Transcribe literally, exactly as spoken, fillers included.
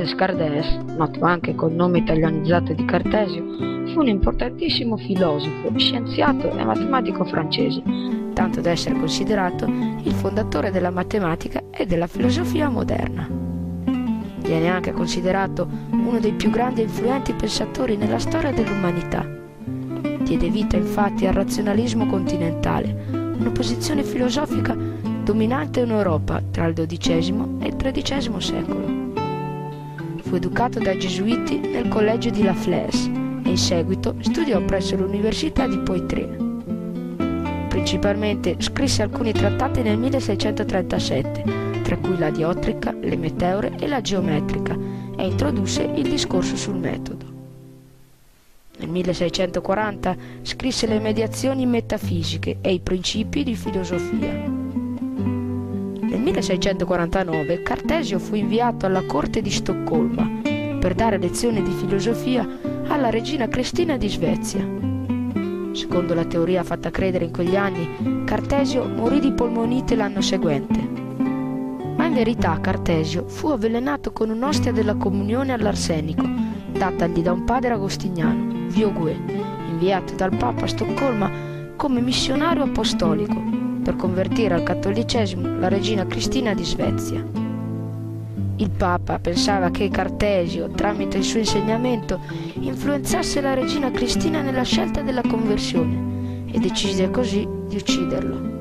Carles Cardès, noto anche col nome italianizzato di Cartesio, fu un importantissimo filosofo, scienziato e matematico francese, tanto da essere considerato il fondatore della matematica e della filosofia moderna. Viene anche considerato uno dei più grandi e influenti pensatori nella storia dell'umanità. Diede vita infatti al razionalismo continentale, una posizione filosofica dominante in Europa tra il dodicesimo e il tredicesimo secolo. Fu educato dai gesuiti nel collegio di La Fleche e in seguito studiò presso l'Università di Poitiers. Principalmente scrisse alcuni trattati nel milleseicentotrentasette, tra cui la diotrica, le meteore e la geometrica, e introdusse il discorso sul metodo. Nel milleseicentoquaranta scrisse le mediazioni metafisiche e i principi di filosofia. Nel milleseicentoquarantanove Cartesio fu inviato alla corte di Stoccolma per dare lezioni di filosofia alla regina Cristina di Svezia. Secondo la teoria fatta credere in quegli anni, Cartesio morì di polmonite l'anno seguente. Ma in verità Cartesio fu avvelenato con un'ostia della comunione all'arsenico, datagli da un padre agostiniano, Viogüe, inviato dal Papa a Stoccolma come missionario apostolico per convertire al cattolicesimo la regina Cristina di Svezia. Il Papa pensava che Cartesio, tramite il suo insegnamento, influenzasse la regina Cristina nella scelta della conversione e decise così di ucciderlo.